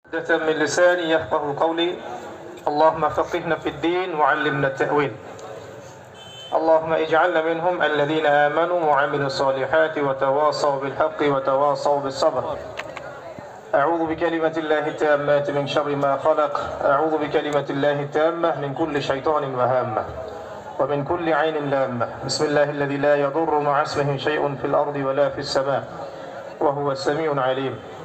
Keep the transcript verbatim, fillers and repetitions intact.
عقدة من لساني يفقه قولي. اللهم فقهنا في الدين وعلمنا التأويل. اللهم اجعلنا منهم الذين آمنوا وعملوا الصالحات وتواصوا بالحق وتواصوا بالصبر. أعوذ بكلمة الله التامات من شر ما خلق. أعوذ بكلمة الله التامة من كل شيطان وهامة ومن كل عين لامة. بسم الله الذي لا يضر مع اسمه شيء في الأرض ولا في السماء وهو السميع العليم.